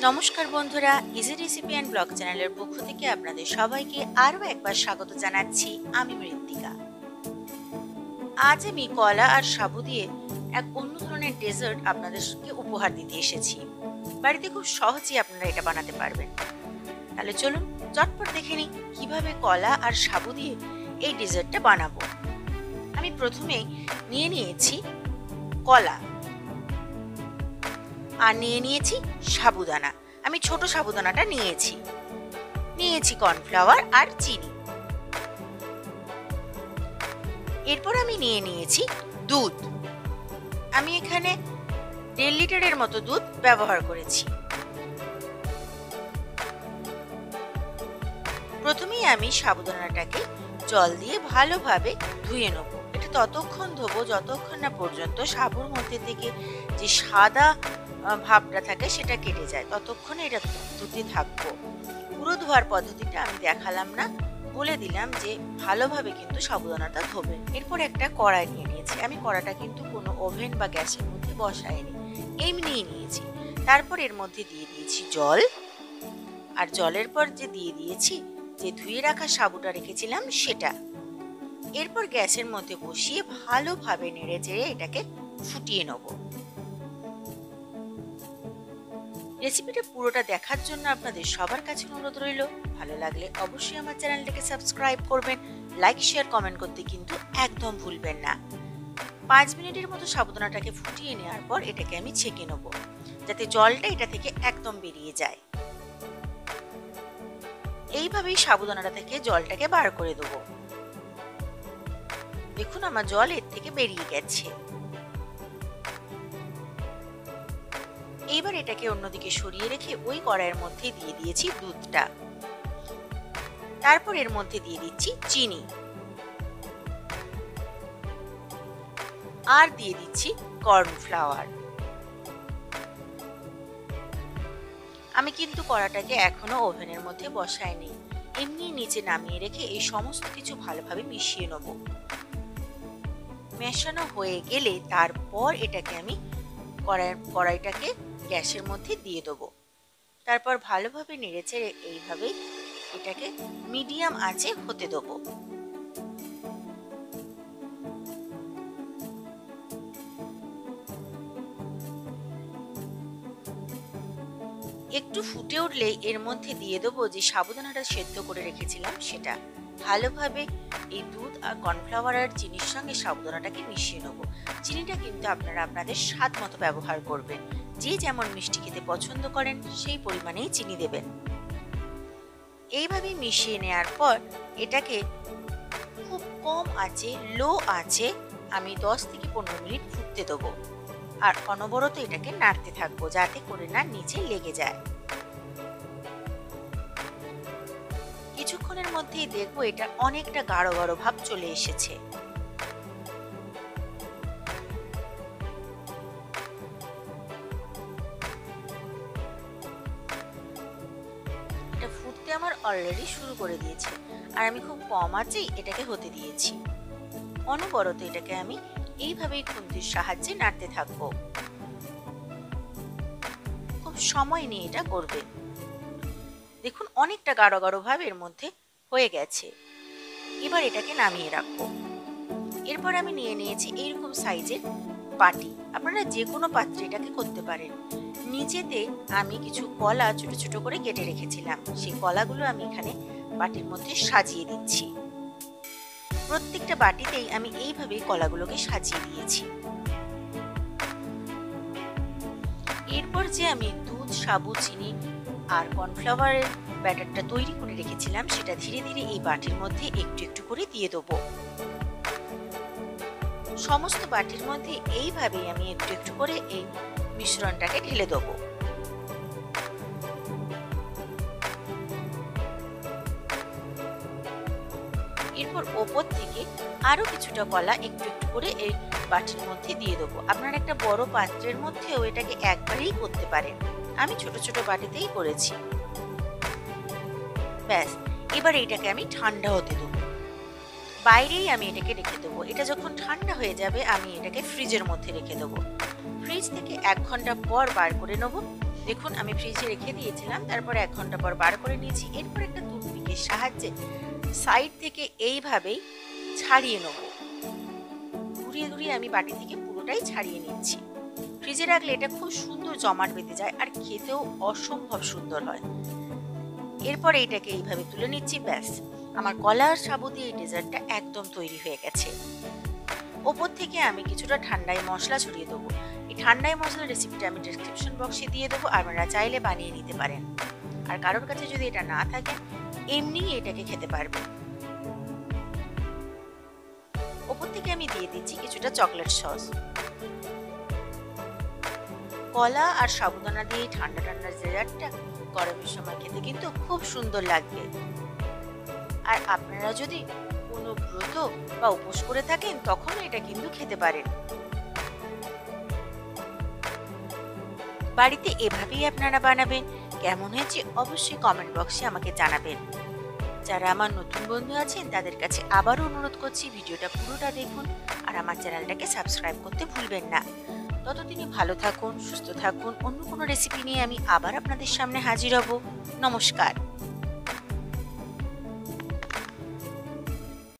নমস্কার বন্ধুরা, easy recipe and blog চ্যানেলের পক্ষ থেকে আপনাদের সবাইকে আরও একবার স্বাগত জানাচ্ছি। আমি মৃত্তিকা। আজ আমি কলা আর সাবু দিয়ে এক অন্য ধরনের ডেজার্ট আপনাদেরকে উপহার দিতে এসেছি। বাড়িতে খুব সহজেই আপনারা এটা বানাতে পারবেন। তাহলে চলুন চটপট দেখে নিই কিভাবে কলা আর সাবু দিয়ে এই ডেজার্টটা বানাবো। আমি প্রথমেই নিয়ে নিয়েছি কলা আর নিয়ে নিয়েছি সাবুদানা। আমি ছোট সাবুদানাটা নিয়েছি কর্নফ্লাওয়ার আর চিনি। এরপর আমি নিয়ে নিয়েছি দুধ। আমি এখানে 1.5 লিটারের মতো দুধ ব্যবহার করেছি। প্রথমেই আমি সাবুদানাটাকে জল দিয়ে ভালোভাবে ধুয়ে নেব। এটা ততক্ষণ ধোবো যতক্ষণ না পর্যন্ত সাবুর মধ্যে থেকে যে সাদা ভাবটা থাকে সেটা কেটে যায়, ততক্ষণে এটা ধুতে থাকবো। পুরো ধোয়ার পদ্ধতিটা আমি দেখালাম না, বলে দিলাম যে ভালোভাবে কিন্তু সাবুদানাটা ধোবেন। এরপর একটা কড়াই নিয়ে নিয়েছি। আমি কড়াটা কিন্তু কোনো ওভেন বা গ্যাসের মধ্যে বসাইনি, এমনিই নিয়েছি। তারপর এর মধ্যে দিয়ে দিয়েছি জল, আর জলের পর যে দিয়ে দিয়েছি যে ধুয়ে রাখা সাবুটা রেখেছিলাম সেটা। এরপর গ্যাসের মধ্যে বসিয়ে ভালোভাবে নেড়ে চেড়ে এটাকে ফুটিয়ে নেব। রেসিপিটা পুরোটা দেখার জন্য আপনাদের সবার কাছে অনুরোধ রইল। ভালো লাগলে অবশ্যই আমার চ্যানেলটাকে সাবস্ক্রাইব করবেন, লাইক শেয়ার কমেন্ট করতে কিন্তু একদম ভুলবেন না। 5 মিনিটের মতো সাবুদানাটাকে ফুটিয়ে নেওয়ার পর এটাকে আমি ছেঁকে নেব, যাতে জলটা এটা থেকে একদম বেরিয়ে যায়। এইভাবেই সাবুদানাটা থেকে জলটাকে বার করে দেব। দেখুন আমার জল এর থেকে বেরিয়ে গেছে। এইবার এটাকে অন্যদিকে সরিয়ে রেখে ওই কড়াইয়ের মধ্যে দিয়ে দিয়েছি দুধটা। তারপর এর মধ্যে দিয়ে দিচ্ছি চিনি আর দিয়ে দিচ্ছি কর্নফ্লাওয়ার। আমি কিন্তু কড়াটাকে এখনো ওভেনের মধ্যে বসাইনি, এমনি নিচে নামিয়ে রেখে এই সমস্ত কিছু ভালোভাবে মিশিয়ে নেব। মেশানো হয়ে গেলে তারপর এটাকে আমি কড়াইটাকে গ্যাসের মধ্যে দিয়ে দেবো। তারপর ভালোভাবে নেড়েচেড়ে এইভাবেই এটাকে মিডিয়াম আঁচে হতে দেবো। একটু ফুটে উঠলেই এর মধ্যে দিয়ে দেবো যে সাবুদানাটা সেদ্ধ করে রেখেছিলাম সেটা। ভালোভাবে এই দুধ আর কর্নফ্লাওয়ার আর চিনির সঙ্গে সাবুদানাটাকে মিশিয়ে নেবো। চিনিটা কিন্তু আপনারা আপনাদের স্বাদ মতো ব্যবহার করবেন। যে যেমন মিষ্টি খেতে পছন্দ করেন সেই পরিমাণেই চিনি দেবেন। এইভাবে মিশিয়ে নেওয়ার পর এটাকে খুব কম আঁচে, লো আঁচে আমি 10 থেকে 15 মিনিট ফুটতে দেবো। আর অনবরত এটাকে নাড়তে থাকবো যাতে করে না নিচে লেগে যায়। কিছুক্ষণের মধ্যেই দেখবো এটা অনেকটা গাঢ় গাঢ় ভাব চলে এসেছে। এটা ফুটতে আমার অলরেডি শুরু করে দিয়েছে, আর আমি খুব কম আঁচেই এটাকে হতে দিয়েছি। অনবরত এটাকে আমি এইভাবেই খুন্তির সাহায্যে নাড়তে থাকবো। খুব সময় নিয়ে এটা করবে। দেখুন অনেকটা গাঢ় গাঢ় ভাব এর মধ্যে হয়ে গেছে। এবার এটাকে নামিয়ে রাখবো। এরপর আমি নিয়ে নিয়েছি এইরকম সাইজের বাটি। আপনারা যে কোনো পাত্রে এটাকে করতে পারেন। নিচেতে আমি কিছু কলা ছোট ছোট করে কেটে রেখেছিলাম, সেই কলাগুলো আমি এখানে বাটির মধ্যে সাজিয়ে দিচ্ছি। প্রত্যেকটা বাটিতেই আমি এইভাবে কলাগুলোকে সাজিয়ে দিয়েছি। এরপর যে আমি দুধ, সাবু, চিনি আর কর্নফ্লাওয়ারের ব্যাটারটা তৈরি করে রেখেছিলাম সেটা ধীরে ধীরে এই বাটির মধ্যে একটু একটু করে দিয়ে দেবো। সমস্ত বাটির মধ্যে এইভাবেই আমি একটু একটু করে এই মিশ্রণটাকে ঢেলে দেবো। এরপর ওপর থেকে আরো কিছুটা কলা একটু একটু করে এই বাটির মধ্যে দিয়ে দেবো। আপনারা একটা বড় পাত্রের মধ্যেও এটাকে একবারেই করতে পারেন। আমি ছোট ছোট বাটিতেই করেছি। ব্যাস, এবার এইটাকে আমি ঠান্ডা হতে দেবো। বাইরেই আমি এটাকে রেখে দেবো। এটা যখন ঠান্ডা হয়ে যাবে আমি এটাকে ফ্রিজের মধ্যে রেখে দেবো। ফ্রিজ থেকে 1 ঘন্টা পর বার করে নেব। দেখুন আমি ফ্রিজে রেখে দিয়েছিলাম, তারপর 1 ঘন্টা পর বার করে নিয়েছি। এরপর একটা টুথপিকের সাহায্যে সাইড থেকে এইভাবেই ছাড়িয়ে নেব। ঘুরিয়ে ঘুরিয়ে আমি বাটি থেকে পুরোটাই ছাড়িয়ে নিচ্ছি। ফ্রিজে রাখলে এটা খুব সুন্দর জমাট বেঁধে যায় আর খেতেও অসম্ভব সুন্দর হয়। এরপর এইটাকে এইভাবে তুলে নিচ্ছি, ব্যাস আমার কলা আর সাবু দিয়ে এই ডেজার্টটা একদম তৈরি হয়ে গেছে। ওপর থেকে আমি কিছুটা ঠান্ডাই মশলা ছড়িয়ে দেবো। এই ঠান্ডাই মশলার রেসিপিটা আমি ডেসক্রিপশন বক্সে দিয়ে দেবো, আপনারা চাইলে বানিয়ে নিতে পারেন। আর কারোর কাছে যদি এটা না থাকে এমনি এটাকে খেতে পারবেন। ওপর থেকে আমি দিয়ে দিচ্ছি কিছুটা চকলেট সস। কলা আর সাবুদানা দিয়ে ঠান্ডা ঠান্ডা ডেজার্টটা গরমের সময় খেতে কিন্তু খুব সুন্দর লাগবে। আর আপনারা যদি কোনো ব্রত বা উপোস করে থাকেন তখন এটা কিন্তু খেতে পারেন। বাড়িতে এভাবেই আপনারা বানাবেন। কেমন হয়েছে অবশ্যই কমেন্ট বক্সে আমাকে জানাবেন। যারা আমার নতুন বন্ধু আছেন তাদের কাছে আবারও অনুরোধ করছি ভিডিওটা পুরোটা দেখুন আর আমার চ্যানেলটাকে সাবস্ক্রাইব করতে ভুলবেন না। ততদিনই ভালো থাকুন, সুস্থ থাকুন। অন্য কোনো রেসিপি নিয়ে আমি আবার আপনাদের সামনে হাজির হব। নমস্কার।